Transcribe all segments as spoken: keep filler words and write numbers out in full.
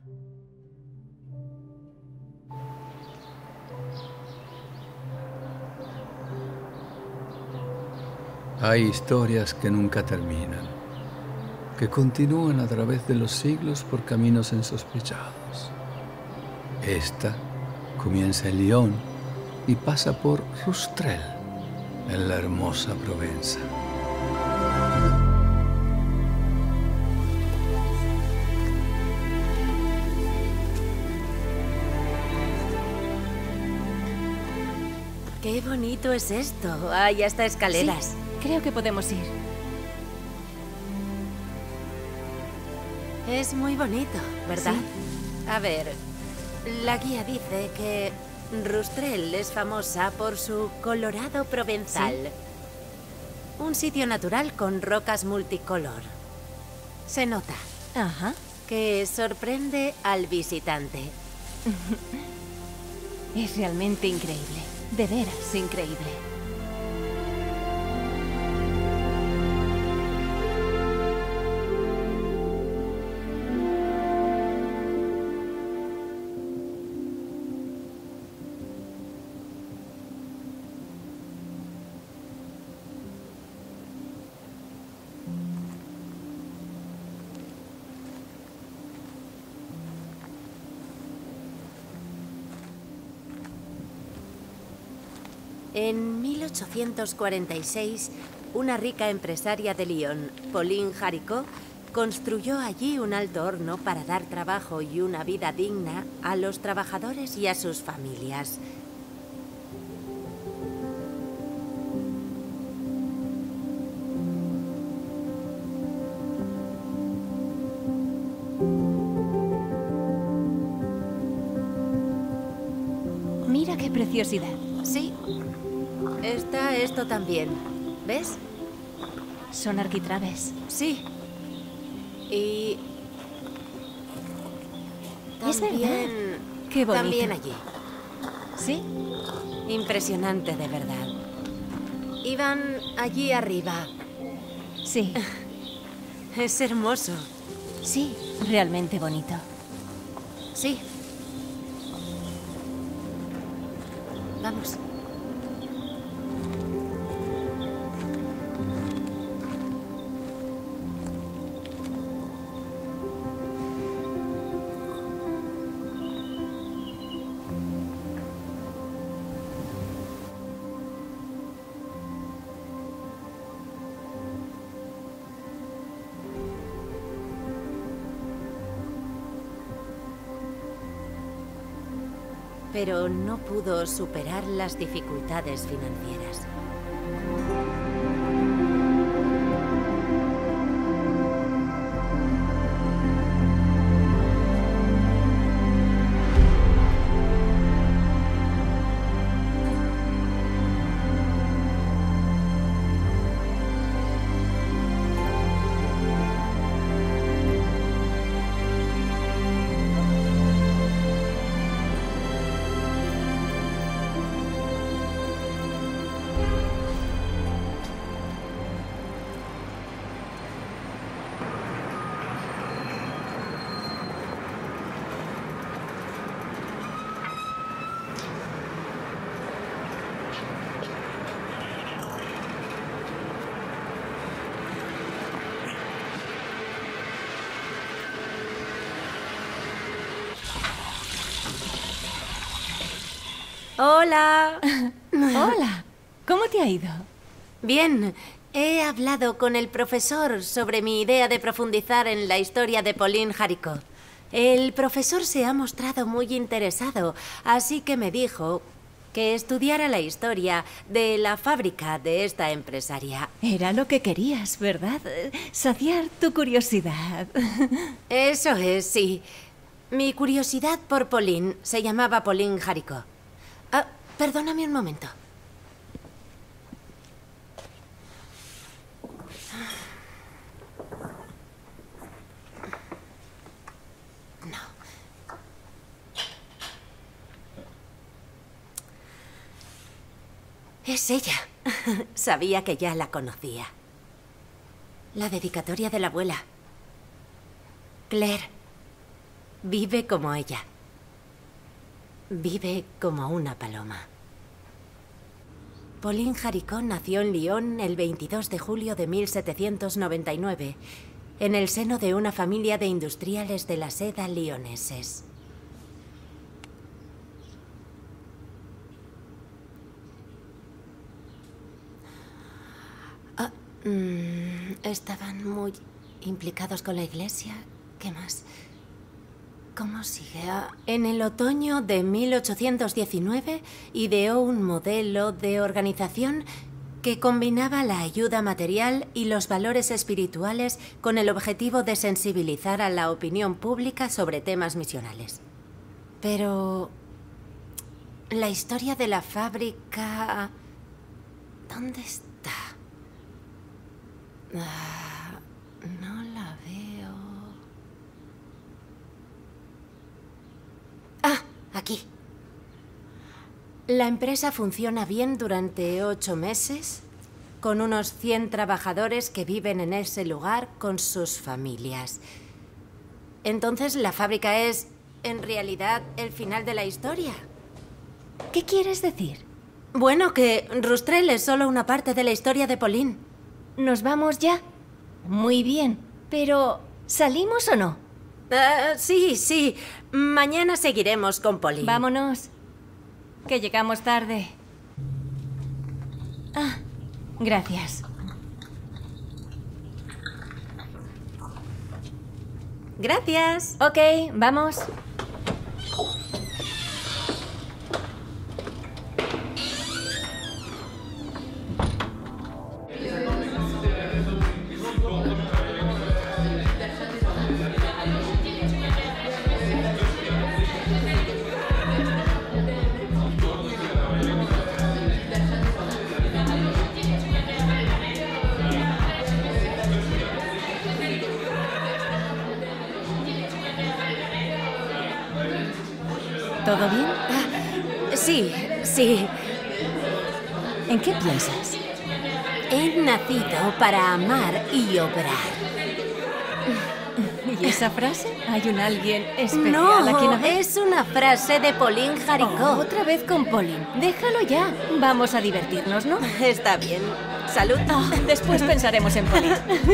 Hay historias que nunca terminan, que continúan a través de los siglos por caminos insospechados. Esta comienza en Lyon y pasa por Rustrel, en la hermosa Provenza. ¡Qué bonito es esto! Hay hasta escaleras. Sí, creo que podemos ir. Es muy bonito, ¿verdad? Sí. A ver, la guía dice que Rustrel es famosa por su colorado provenzal. ¿Sí? Un sitio natural con rocas multicolor. Se nota. Ajá. Que sorprende al visitante. Es realmente increíble. De veras increíble. En mil ochocientos cuarenta y seis, una rica empresaria de Lyon, Pauline Jaricot, construyó allí un alto horno para dar trabajo y una vida digna a los trabajadores y a sus familias. Mira qué preciosidad. Sí. Está esto también. ¿Ves? Son arquitrabes. Sí. Y... Es verdad. También... Qué bonito. También allí. ¿Sí? Impresionante, de verdad. Iban allí arriba. Sí. Es hermoso. Sí, realmente bonito. Sí. Vamos. Pero no pudo superar las dificultades financieras. ¡Hola! Hola. ¿Cómo te ha ido? Bien. He hablado con el profesor sobre mi idea de profundizar en la historia de Pauline Jaricot. El profesor se ha mostrado muy interesado, así que me dijo que estudiara la historia de la fábrica de esta empresaria. Era lo que querías, ¿verdad? Saciar tu curiosidad. Eso es, sí. Mi curiosidad por Pauline se llamaba Pauline Jaricot. Ah, perdóname un momento. No. Es ella. Sabía que ya la conocía. La dedicatoria de la abuela. Claire. Vive como ella. Vive como una paloma. Pauline Jaricot nació en Lyon el veintidós de julio de mil setecientos noventa y nueve, en el seno de una familia de industriales de la seda lioneses. Ah, mmm, estaban muy implicados con la iglesia. ¿Qué más? ¿Cómo sigue? Ah, en el otoño de mil ochocientos diecinueve ideó un modelo de organización que combinaba la ayuda material y los valores espirituales con el objetivo de sensibilizar a la opinión pública sobre temas misionales. Pero la historia de la fábrica... ¿dónde está? Ah, no la veo. Ah, aquí. La empresa funciona bien durante ocho meses, con unos cien trabajadores que viven en ese lugar con sus familias. Entonces, la fábrica es, en realidad, el final de la historia. ¿Qué quieres decir? Bueno, que Rustrel es solo una parte de la historia de Pauline. ¿Nos vamos ya? Muy bien, pero ¿salimos o no? Uh, sí, sí. Mañana seguiremos con Pauline. Vámonos, que llegamos tarde. Ah, gracias. Gracias. Ok, vamos. ¿Todo bien? Ah, sí, sí. ¿En qué piensas? He nacido para amar y obrar. ¿Y esa frase? ¿Hay un alguien especial No, a quien amar? es una frase de Pauline Jaricot. Oh, otra vez con Pauline. Déjalo ya. Vamos a divertirnos, ¿no? Está bien. Salud. Oh, después pensaremos en Pauline.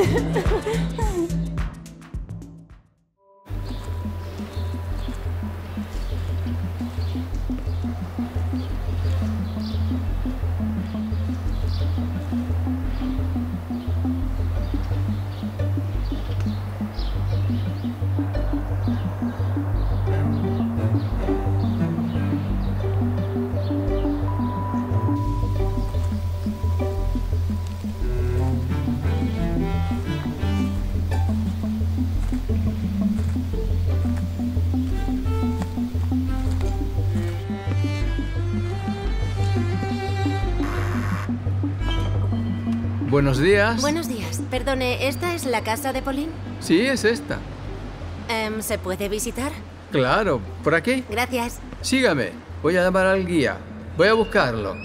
Buenos días. Buenos días. Perdone, ¿esta es la casa de Pauline? Sí, es esta. Em, ¿Se puede visitar? Claro, ¿por aquí? Gracias. Sígame. Voy a llamar al guía. Voy a buscarlo.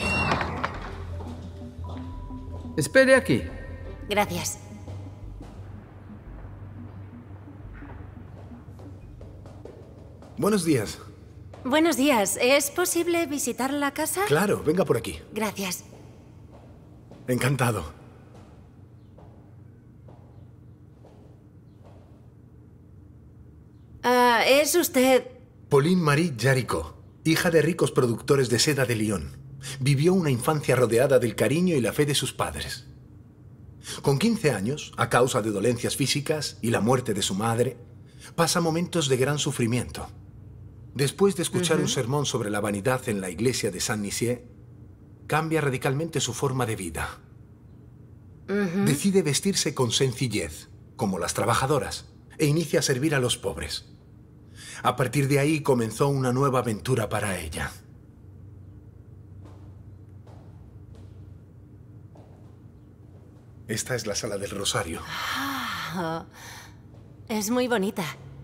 Espere aquí. Gracias. Buenos días. Buenos días. ¿Es posible visitar la casa? Claro, venga por aquí. Gracias. Encantado. Ah, ¿es usted...? Pauline Marie Jaricot, hija de ricos productores de seda de Lyon. Vivió una infancia rodeada del cariño y la fe de sus padres. Con quince años, a causa de dolencias físicas y la muerte de su madre, pasa momentos de gran sufrimiento. Después de escuchar uh-huh. un sermón sobre la vanidad en la iglesia de Saint-Nizier, cambia radicalmente su forma de vida. Uh-huh. Decide vestirse con sencillez, como las trabajadoras, e inicia a servir a los pobres. A partir de ahí comenzó una nueva aventura para ella. Esta es la sala del Rosario. Ah, es muy bonita.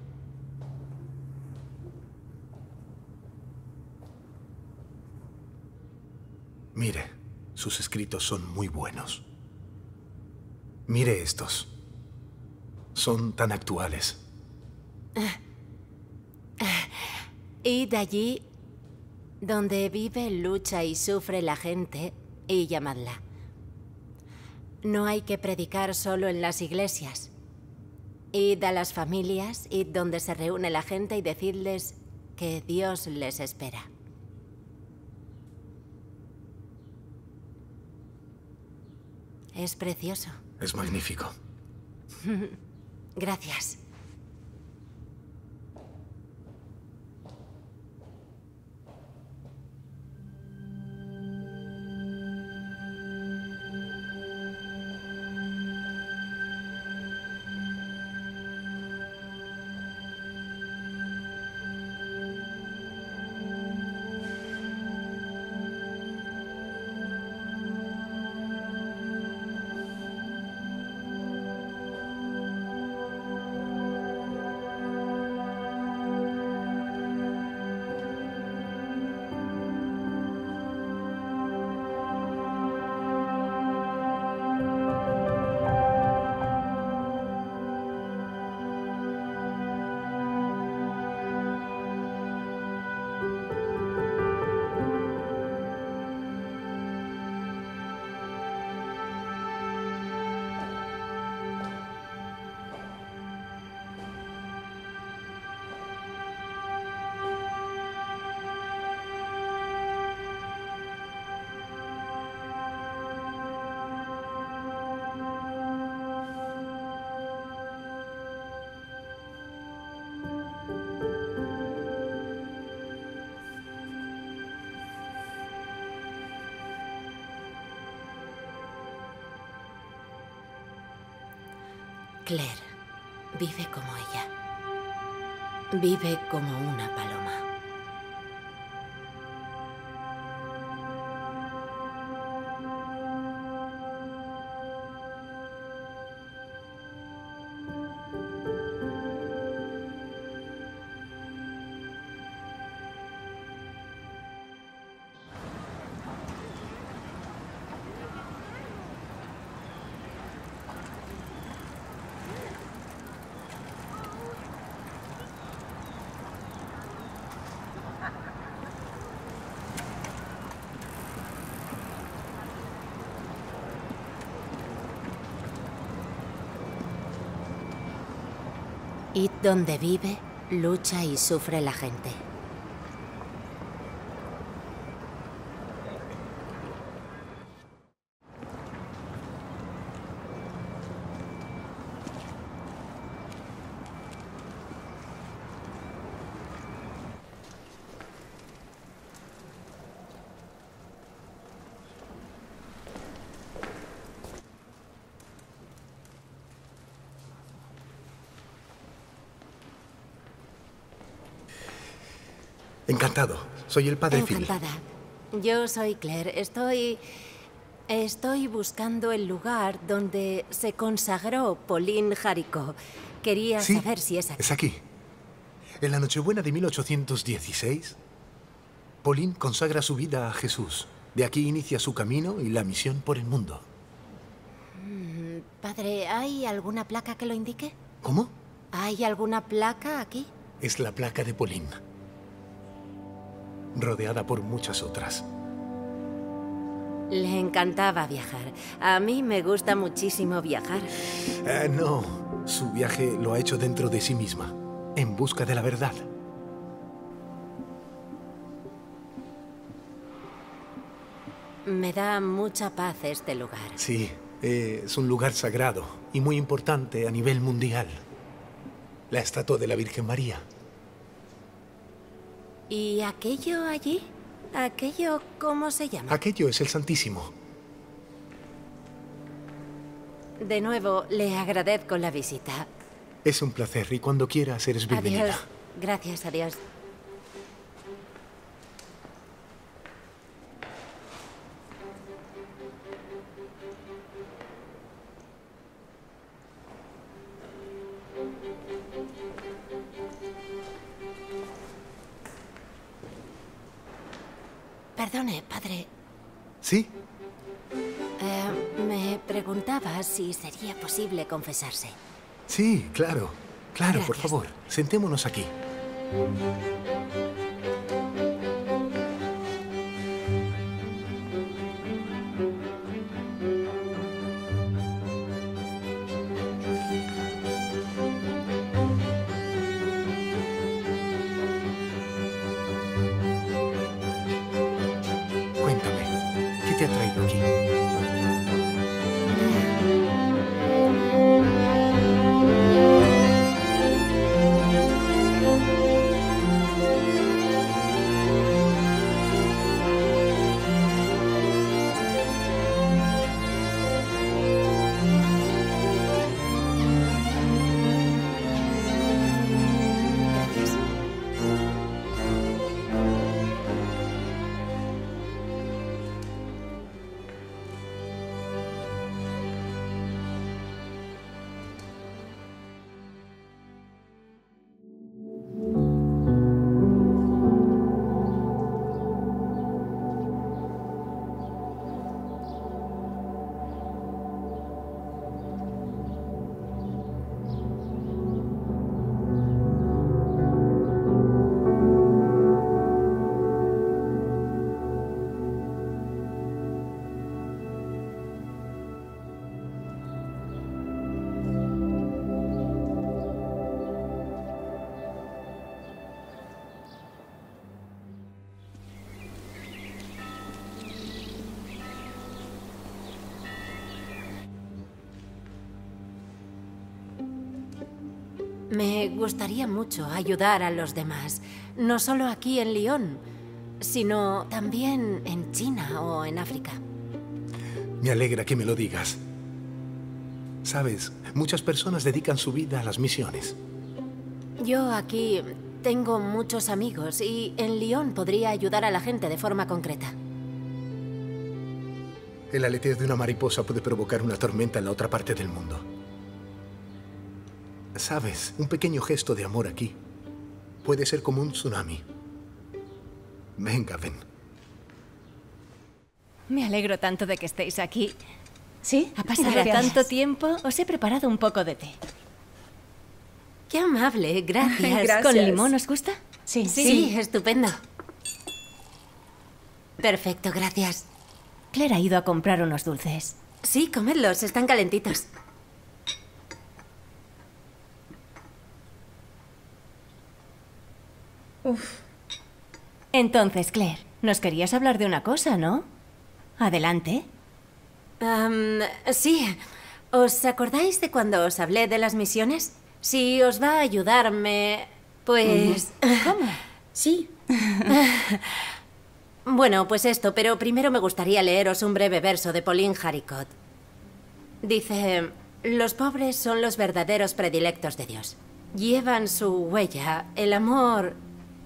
Mire, sus escritos son muy buenos. Mire estos. Son tan actuales. Id allí donde vive, lucha y sufre la gente y llamadla. No hay que predicar solo en las iglesias. Id a las familias, id donde se reúne la gente y decidles que Dios les espera. Es precioso. Es magnífico. Gracias. Claire vive como ella. Vive como una paloma. Id donde vive, lucha y sufre la gente. Encantado. Soy el padre Phil. Encantada. Yo soy Claire. Estoy... Estoy buscando el lugar donde se consagró Pauline Jaricot. Quería Sí, saber si es aquí. es aquí. En la Nochebuena de mil ochocientos dieciséis, Pauline consagra su vida a Jesús. De aquí inicia su camino y la misión por el mundo. Mm, padre, ¿hay alguna placa que lo indique? ¿Cómo? ¿Hay alguna placa aquí? Es la placa de Pauline, rodeada por muchas otras. Le encantaba viajar. A mí me gusta muchísimo viajar. Eh, no, su viaje lo ha hecho dentro de sí misma, en busca de la verdad. Me da mucha paz este lugar. Sí, eh, es un lugar sagrado y muy importante a nivel mundial. La estatua de la Virgen María. ¿Y aquello allí? ¿Aquello cómo se llama? Aquello es el Santísimo. De nuevo, le agradezco la visita. Es un placer y cuando quieras eres bienvenida. Adiós. Gracias, adiós. Perdone, padre. ¿Sí? Eh, me preguntaba si sería posible confesarse. Sí, claro. Claro, por Gracias. favor. Sentémonos aquí. ¿Qué te ha traído aquí? Me gustaría mucho ayudar a los demás, no solo aquí en Lyon, sino también en China o en África. Me alegra que me lo digas. Sabes, muchas personas dedican su vida a las misiones. Yo aquí tengo muchos amigos y en Lyon podría ayudar a la gente de forma concreta. El aleteo de una mariposa puede provocar una tormenta en la otra parte del mundo. Sabes, un pequeño gesto de amor aquí puede ser como un tsunami. Venga, ven. Me alegro tanto de que estéis aquí. ¿Sí? Ha pasado Gracias. tanto tiempo. Os he preparado un poco de té. Qué amable, gracias. Gracias. ¿Con limón os gusta? Sí. Sí, estupendo. Perfecto, gracias. Claire ha ido a comprar unos dulces. Sí, comedlos, están calentitos. Uf. Entonces, Claire, nos querías hablar de una cosa, ¿no? Adelante. Am, sí. ¿Os acordáis de cuando os hablé de las misiones? Si os va a ayudarme, pues... ¿Cómo? Sí. Bueno, pues esto, pero primero me gustaría leeros un breve verso de Pauline Haricot. Dice: los pobres son los verdaderos predilectos de Dios. Llevan su huella, el amor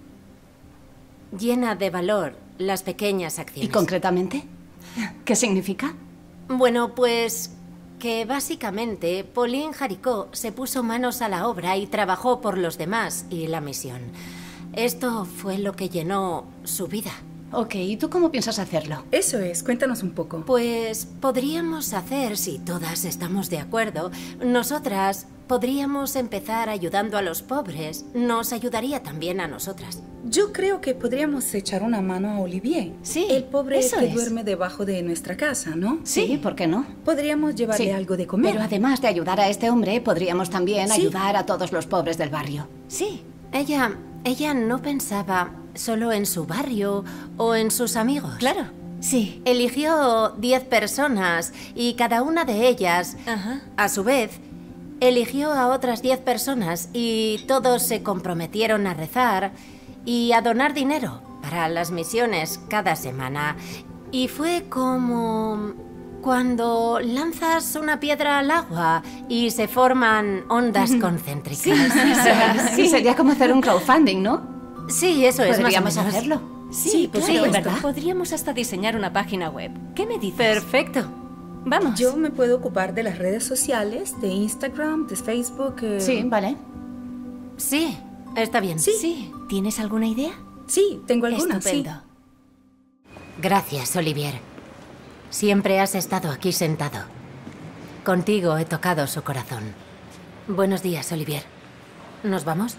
llena de valor las pequeñas acciones. ¿Y concretamente? ¿Qué significa? Bueno, pues que básicamente Pauline Haricot se puso manos a la obra y trabajó por los demás y la misión. Esto fue lo que llenó su vida. Ok, ¿y tú cómo piensas hacerlo? Eso es, cuéntanos un poco. Pues podríamos hacer, si todas estamos de acuerdo, nosotras podríamos empezar ayudando a los pobres. Nos ayudaría también a nosotras. Yo creo que podríamos echar una mano a Olivier. Sí, El pobre eso que es. duerme debajo de nuestra casa, ¿no? Sí, ¿por qué no? Podríamos llevarle Sí. algo de comer. Pero además de ayudar a este hombre, podríamos también Sí. ayudar a todos los pobres del barrio. Sí. Ella, ella no pensaba solo en su barrio o en sus amigos. Claro. Sí. Eligió diez personas y cada una de ellas, Ajá. a su vez, eligió a otras diez personas y todos se comprometieron a rezar y a donar dinero para las misiones cada semana. Y fue como cuando lanzas una piedra al agua y se forman ondas concéntricas. Sí, sería como hacer un crowdfunding, ¿no? Sí, eso es, más o Podríamos menos. hacerlo. Sí, Sí, pues sí, sí, ¿verdad? Podríamos hasta diseñar una página web. ¿Qué me dices? Perfecto. Vamos. Yo me puedo ocupar de las redes sociales, de Instagram, de Facebook. eh, Sí, vale. Sí, está bien. Sí. Sí. ¿Tienes alguna idea? Sí, tengo algunas, sí. Estupendo. Gracias, Olivier. Siempre has estado aquí sentado. Contigo he tocado su corazón. Buenos días, Olivier. ¿Nos vamos?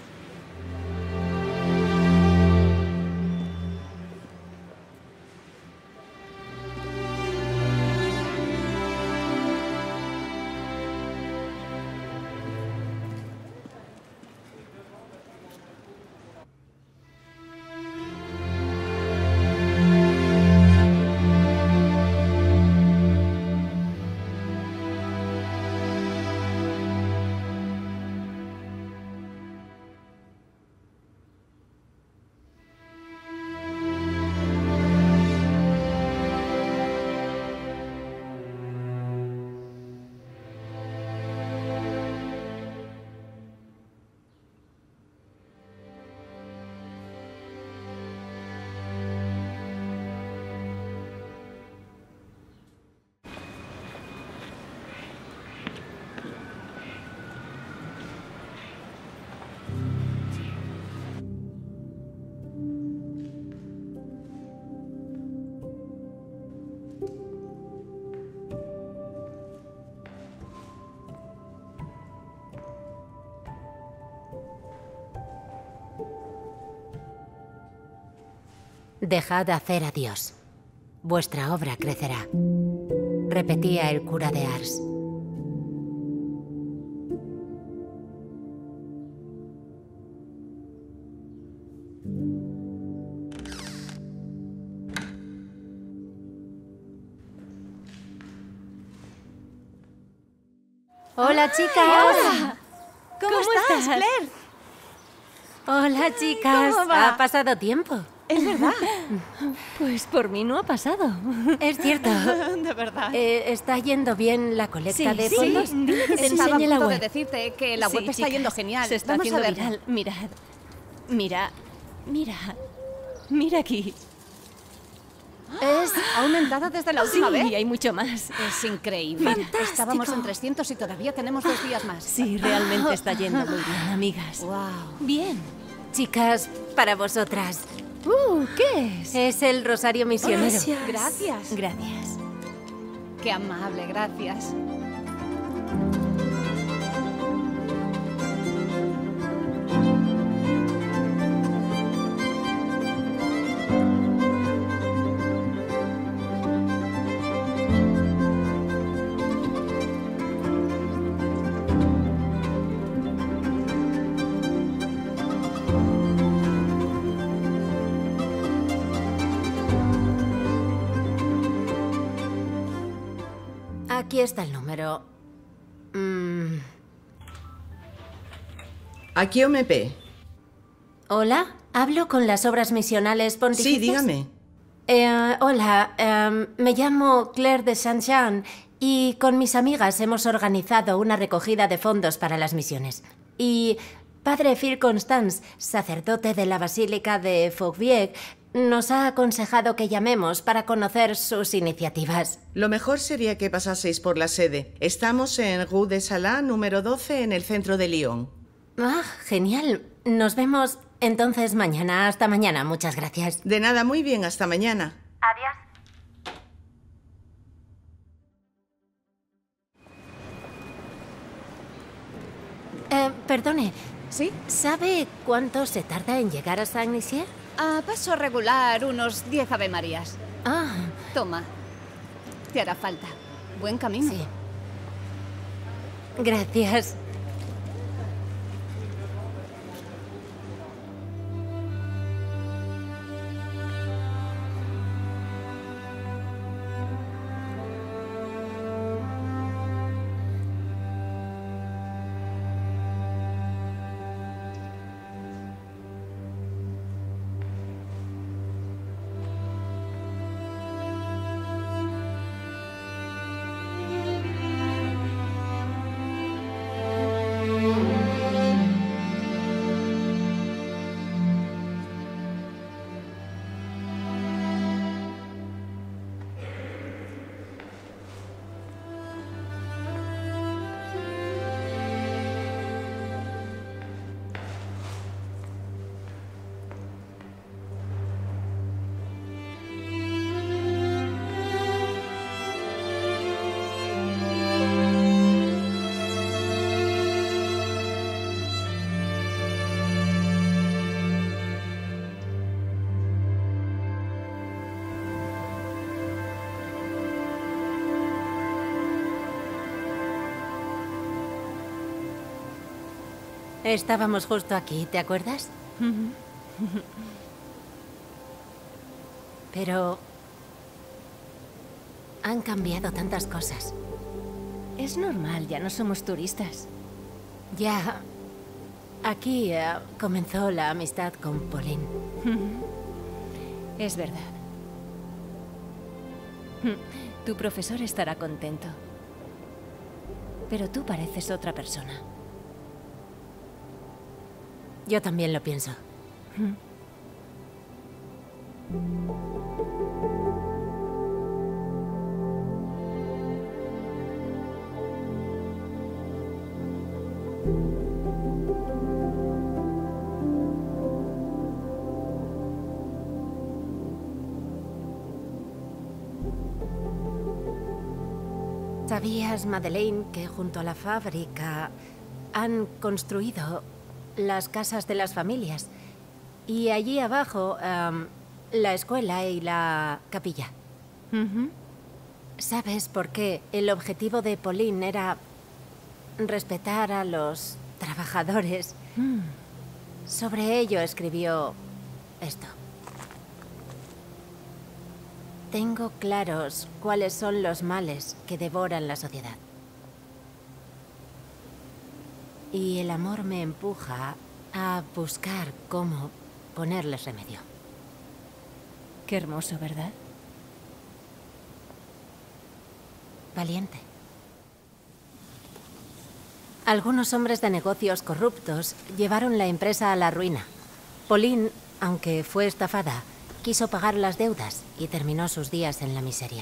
Dejad hacer a Dios. Vuestra obra crecerá. Repetía el cura de Ars. Hola, chicas. Hola. ¿Cómo, ¿Cómo estás, estás? Claire? Hola, chicas. ¿Cómo va? Ha pasado tiempo. Es verdad. Pues por mí no ha pasado. Es cierto. De verdad. Eh, ¿Está yendo bien la colecta Sí, de sí. fondos? Dile que te Estaba a enseñe la punto de web. decirte que la Sí, web está chicas, yendo genial. Se está Vamos haciendo a verla. viral. Mirad. Mira. Mira. Mira aquí. Es aumentada desde la última Sí, vez. y hay mucho más. Es increíble. ¡Fantástico! Estábamos en trescientos y todavía tenemos dos días más. Sí, realmente está yendo muy bien, amigas. Wow. Bien. Chicas, para vosotras. Uh, ¿qué es? Es el Rosario Misionero. Gracias. Gracias. Gracias. Qué amable, gracias. Aquí está el número. Mm, Aquí O M P. Hola, hablo con las obras misionales pontificias. Sí, dígame. Eh, hola, em, me llamo Claire de Saint-Jean y con mis amigas hemos organizado una recogida de fondos para las misiones. Y Padre Phil Constance, sacerdote de la Basílica de Fourvière, nos ha aconsejado que llamemos para conocer sus iniciativas. Lo mejor sería que pasaseis por la sede. Estamos en Rue de Salá, número doce, en el centro de Lyon. Ah, genial. Nos vemos entonces mañana. Hasta mañana. Muchas gracias. De nada, muy bien. Hasta mañana. Adiós. Eh, perdone. ¿Sí? ¿Sabe cuánto se tarda en llegar a Saint-Nizier? A paso regular, unos diez Ave Marías. Ah, Toma. Te hará falta. Buen camino. sí. Gracias. Estábamos justo aquí, ¿te acuerdas? Pero han cambiado tantas cosas. Es normal, ya no somos turistas. Ya, aquí eh, comenzó la amistad con Pauline. Es verdad. Tu profesor estará contento. Pero tú pareces otra persona. Yo también lo pienso. ¿Sabías, Madeleine, que junto a la fábrica han construido las casas de las familias? Y allí abajo um, la escuela y la capilla. Ujú. ¿Sabes por qué? El objetivo de Pauline era respetar a los trabajadores. Mm. Sobre ello escribió esto. Tengo claros cuáles son los males que devoran la sociedad. Y el amor me empuja a buscar cómo ponerles remedio. Qué hermoso, ¿verdad? Valiente. Algunos hombres de negocios corruptos llevaron la empresa a la ruina. Pauline, aunque fue estafada, quiso pagar las deudas y terminó sus días en la miseria.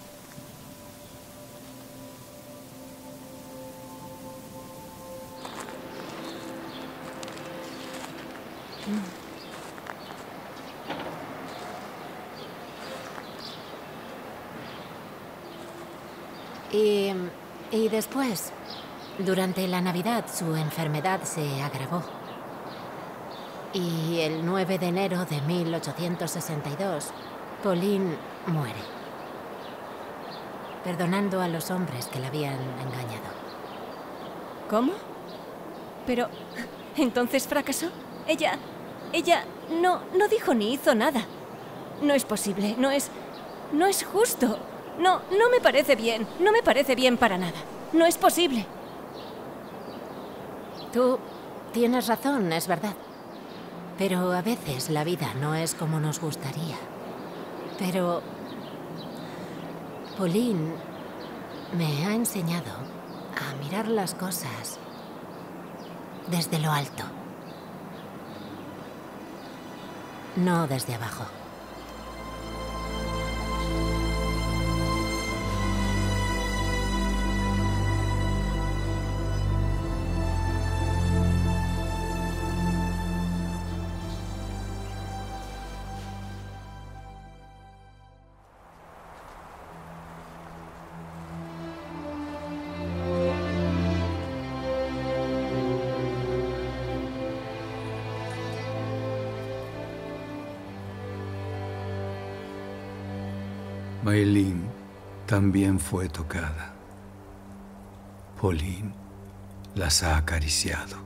Y, y después, durante la Navidad, su enfermedad se agravó. Y el nueve de enero de mil ochocientos sesenta y dos, Pauline muere, perdonando a los hombres que la habían engañado. ¿Cómo? Pero... ¿entonces fracasó? Ella... Ella no, no dijo ni hizo nada. No es posible, no es... No es justo. No, no me parece bien. No me parece bien para nada. No es posible. Tú tienes razón, es verdad. Pero a veces la vida no es como nos gustaría. Pero Pauline me ha enseñado a mirar las cosas desde lo alto, no desde abajo. Mayleen también fue tocada. Pauline las ha acariciado.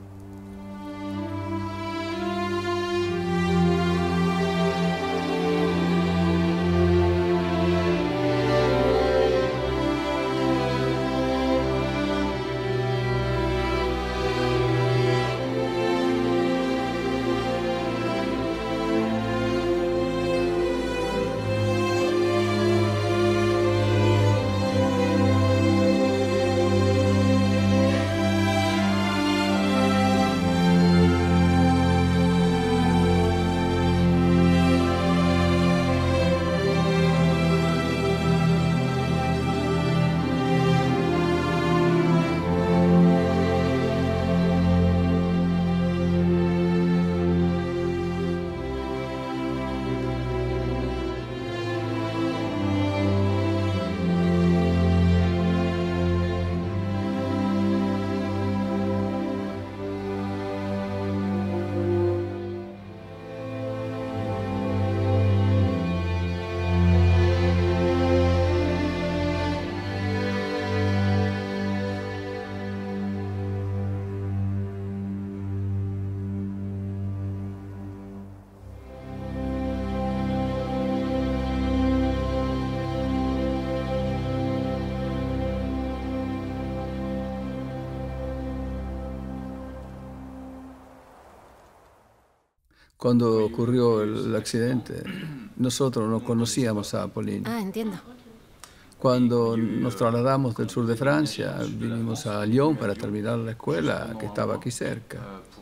Cuando ocurrió el accidente, nosotros no conocíamos a Pauline. Ah, entiendo. Cuando nos trasladamos del sur de Francia, vinimos a Lyon para terminar la escuela, que estaba aquí cerca.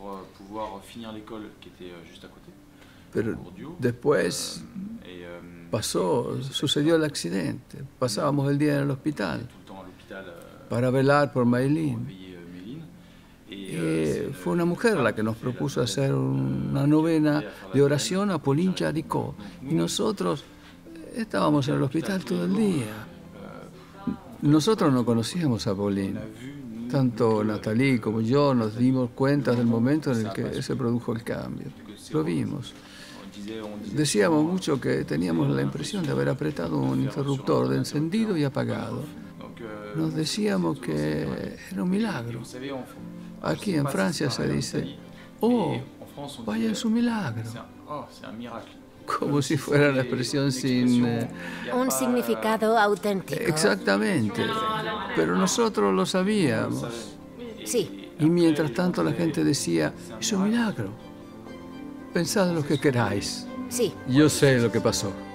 Pero después pasó, sucedió el accidente. Pasábamos el día en el hospital para velar por Mayleen. Y fue una mujer la que nos propuso hacer una novena de oración a Pauline Jaricot. Y nosotros estábamos en el hospital todo el día. Nosotros no conocíamos a Pauline. Tanto Nathalie como yo nos dimos cuenta del momento en el que se produjo el cambio. Lo vimos. Decíamos mucho que teníamos la impresión de haber apretado un interruptor de encendido y apagado. Nos decíamos que era un milagro. Aquí en Francia se dice, oh, vaya, es un milagro. Como si fuera una expresión sin... eh, Un significado auténtico. Exactamente. Pero nosotros lo sabíamos. Sí. Y mientras tanto la gente decía, es un milagro. Pensad lo que queráis. Sí. Yo sé lo que pasó.